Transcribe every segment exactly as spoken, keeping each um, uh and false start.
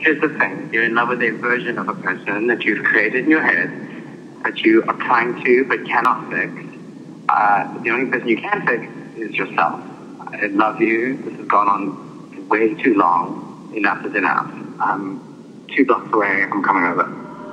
Here's the thing. You're in love with a version of a person that you've created in your head, that you are trying to but cannot fix. Uh, the only person you can fix is yourself. I love you. This has gone on way too long. Enough is enough. I'm two blocks away. I'm coming over.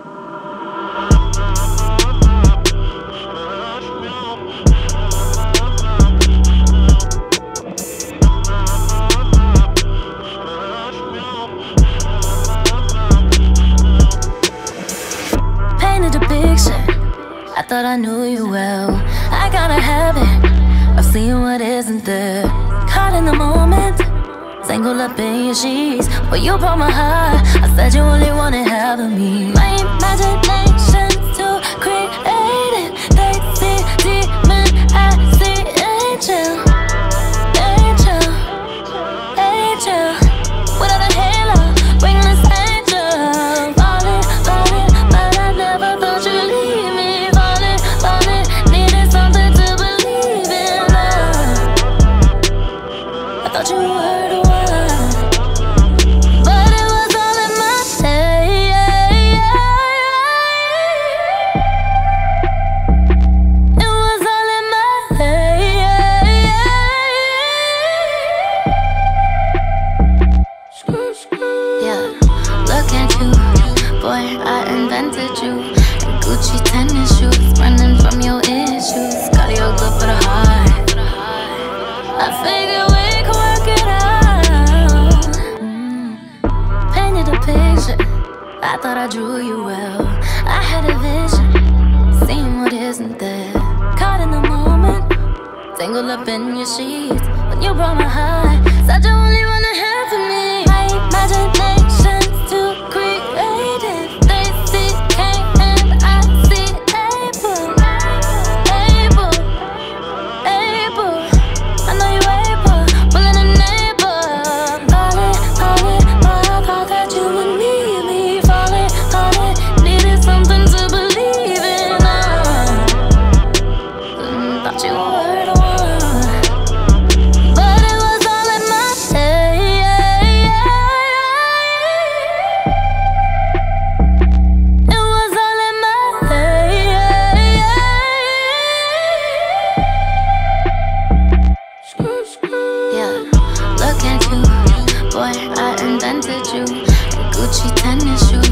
Painted a picture, I thought I knew you well. I got a habit of seeing what isn't there. Caught in the moment, tangled up in your sheets. But you broke my heart, I said you only wanted half of me. My imagination's too creative. They see demon, I see angel. Angel, angel. Without a halo, wingless angel. Falling, falling, but I never thought you'd leave me. Falling, falling, needed something to believe in love. I thought you were the one, but it was all in my head. It was all in my head. Yeah, look at you, boy, I invented you. Gucci tennis shoes, running from your issues. Cardio good for the heart. I figured we could work it out. mm. Painted a picture, I thought I drew you well. I had a vision, seeing what isn't there. Caught in the moment, tangled up in your sheets. When you broke my heart, said you only wanna have for me. My imagination's too creative. They see Cain and I see Abel. Abel, Abel. I know you able, willing and able. Falling, falling, but I thought that you would need me. Falling, falling, needed something to believe in. uh. Mm, Thought you were the one, but it was all in my head. It was all in my head. Yeah, look at you, boy, I invented you. Gucci tennis shoes,